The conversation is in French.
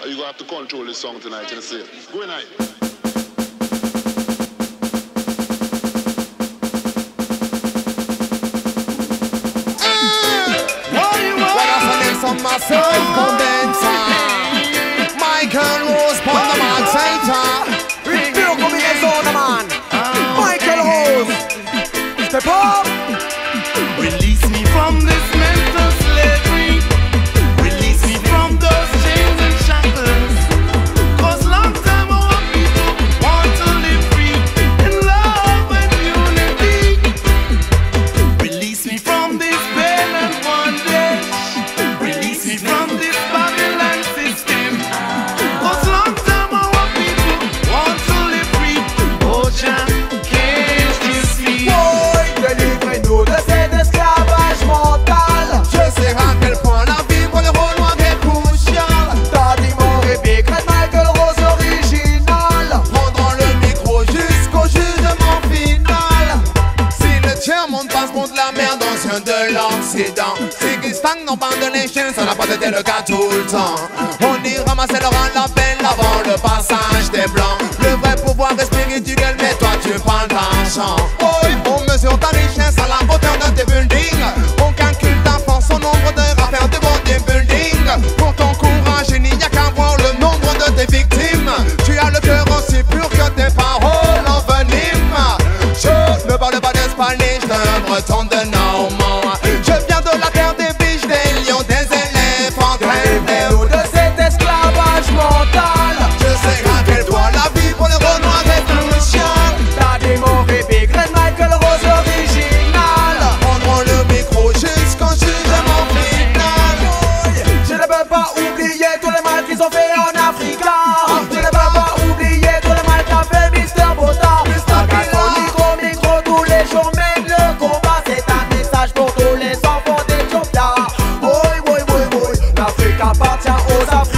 You gonna have to control this song tonight, you see. Go in night. Myself condenser Michael Rose pon the man center Review combinaison man Michael Rose Step up Release me from this mental slavery. Release me from those chains and shackles. Cause long time our people want to live free in love and unity. Release me from this pain and bondage. Release me from this Babylon system. Cause long time our people want to live free. Oh, Jah, can't you see? Boy, délivrez-nous de cet esclavage mental. Je sais à quel point la vie pour les Renois est cruciale. Daddy Moore et Big Red Michael Rose original prendront le micro jusqu'au jugement final. Si le tiers-monde passe contre la merde ancien de l'Occident, si qui stagne non pas de l'échelle, ça n'a pas été le cas tout le temps. On y ramassait le rang la peine avant le passage des blancs. Le vrai pouvoir est spirituel, mais toi tu prends l'argent. Oh, on mesure ta richesse à la hauteur de tes buildings. On calcule ta force au nombre de rappeurs de bodybuilding. Pour ton courage, il n'y a qu'à voir le nombre de tes victimes. Tu as le cœur aussi pur que tes paroles enveniment. Je ne parle pas d'Espanish, d'un breton de Normand. Je viens de la terre des biches, des lions, des éléphants. Délivrez-nous de cet esclavage mental. Je sais à quel point la vie pour les Renois est cruciale. Daddy Moore et Big Red Michael Rose original prendront le micro jusqu'au jugement final. Je ne peux pas oublier tous les mal qu'ils ont fait en Afrique. Je ne peux pas oublier tous les mal qu'a fait Mr. Bota. Micro, tous les jours mène le combat. C'est un message pour tous les enfants d'Éthiopia. Oui, l'Afrique appartient aux Africains.